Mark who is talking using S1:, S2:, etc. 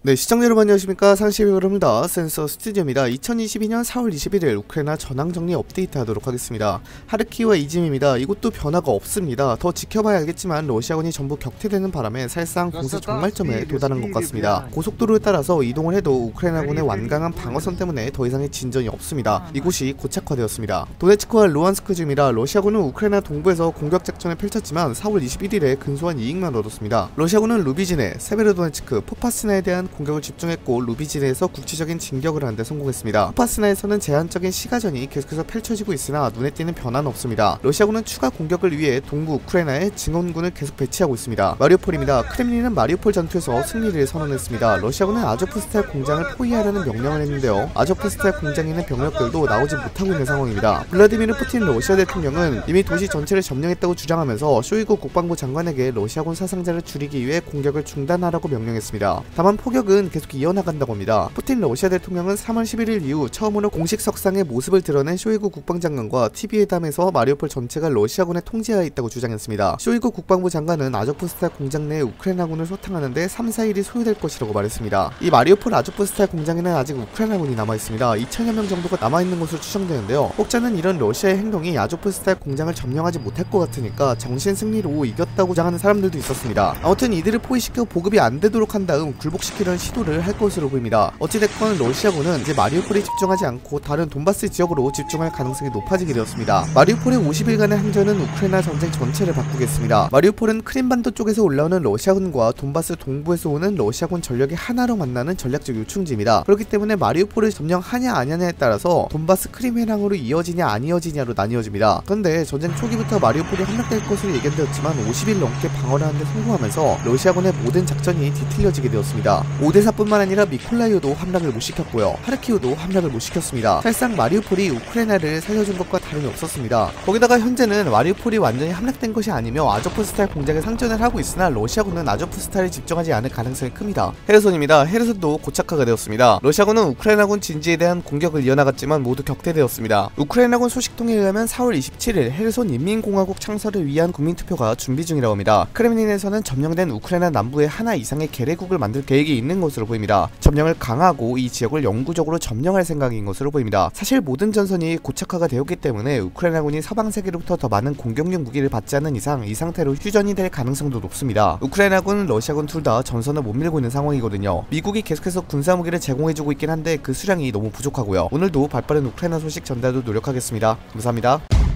S1: 네, 시청자 여러분 안녕하십니까. 상시비브로입니다. 센서 스튜디오입니다. 2022년 4월 21일 우크라이나 전황정리 업데이트 하도록 하겠습니다. 하르키우와 이짐입니다. 이곳도 변화가 없습니다. 더 지켜봐야 알겠지만 러시아군이 전부 격퇴되는 바람에 사실상 공세 종말점에 도달한 것 같습니다. 고속도로에 따라서 이동을 해도 우크라이나군의 완강한 방어선 때문에 더 이상의 진전이 없습니다. 이곳이 고착화되었습니다. 도네츠크와 루안스크 주입니다. 러시아군은 우크라이나 동부에서 공격 작전을 펼쳤지만 4월 21일에 근소한 이익만 얻었습니다. 러시아군은 루비진에, 세베로도네츠크, 포파스나에 대한 공격을 집중했고 루비진에서 국지적인 진격을 하는데 성공했습니다. 포파스나에서는 제한적인 시가전이 계속해서 펼쳐지고 있으나 눈에 띄는 변화는 없습니다. 러시아군은 추가 공격을 위해 동부 우크라이나에 증원군을 계속 배치하고 있습니다. 마리우폴입니다. 크렘린은 마리우폴 전투에서 승리를 선언했습니다. 러시아군은 아조프스탈 공장을 포위하라는 명령을 했는데요. 아조프스탈 공장에 있는 병력들도 나오지 못하고 있는 상황입니다. 블라디미르 푸틴 러시아 대통령은 이미 도시 전체를 점령했다고 주장하면서 쇼이구 국방부 장관에게 러시아군 사상자를 줄이기 위해 공격을 중단하라고 명령했습니다. 다만 폭격은 계속 이어나간다고 합니다. 푸틴 러시아 대통령은 3월 11일 이후 처음으로 공식 석상의 모습을 드러낸 쇼이구 국방장관과 TV회담에서 마리우폴 전체가 러시아군의 통제하에 있다고 주장했습니다. 쇼이구 국방부 장관은 아조프스탈 공장 내 우크라이나군을 소탕하는데 3-4일이 소요될 것이라고 말했습니다. 이 마리우폴 아조프스탈 공장에는 아직 우크라이나군이 남아있습니다. 2,000여 명 정도가 남아있는 것으로 추정되는데요. 혹자는 이런 러시아의 행동이 아조프스탈 공장을 점령하지 못할 것 같으니까 정신 승리로 이겼다고 주장하는 사람들도 있었습니다. 아무튼 이들을 포위시켜 보급이 안 되도록 한 다음 굴복시키려는 시도를 할 것으로 보입니다. 어찌됐건 러시아군은 이제 마리우폴에 집중하지 않고 다른 돈바스 지역으로 집중할 가능성이 높아지게 되었습니다. 마리우폴의 50일간의 항전은 우크라이나 전쟁 전체를 바꾸겠습니다. 마리우폴은 크림반도 쪽에서 올라오는 러시아군과 돈바스 동부에서 오는 러시아군 전력이 하나로 만나는 전략적 요충지입니다. 그렇기 때문에 마리우폴을 점령하냐 아니냐에 따라서 돈바스 크림 해랑으로 이어지냐 안 이어지냐로 나뉘어집니다. 그런데 전쟁 초기부터 마리우폴이 함락될 것으로 예견되었지만 50일 넘게 방어를 하는데 성공하면서 러시아군의 모든 작전이 뒤틀려지게 되었습니다. 오데사뿐만 아니라 미콜라이오도 함락을 못 시켰고요. 하르키우도 함락을 못 시켰습니다. 사실상 마리우폴이 우크라이나를 살려준 것과 다름이 없었습니다. 거기다가 현재는 마리우폴이 완전히 함락된 것이 아니며 아조프스탈 공장에 상전을 하고 있으나 러시아군은 아조프스탈에 집중하지 않을 가능성이 큽니다. 헤르손입니다. 헤르손도 고착화가 되었습니다. 러시아군은 우크라이나군 진지에 대한 공격을 이어나갔지만 모두 격퇴되었습니다. 우크라이나군 소식통에 의하면 4월 27일 헤르손 인민공화국 창설을 위한 국민투표가 준비 중이라고 합니다. 크렘린에서는 점령된 우크라이나 남부에 하나 이상의 계례국을 만들 계획이 있는 것으로 보입니다. 점령을 강화하고 이 지역을 영구적으로 점령할 생각인 것으로 보입니다. 사실 모든 전선이 고착화가 되었기 때문에 우크라이나군이 서방 세계로부터 더 많은 공격용 무기를 받지 않는 이상 이 상태로 휴전이 될 가능성도 높습니다. 우크라이나군, 러시아군 둘 다 전선을 못 밀고 있는 상황이거든요. 미국이 계속해서 군사무기를 제공해주고 있긴 한데 그 수량이 너무 부족하고요. 오늘도 발빠른 우크라이나 소식 전달도 노력하겠습니다. 감사합니다.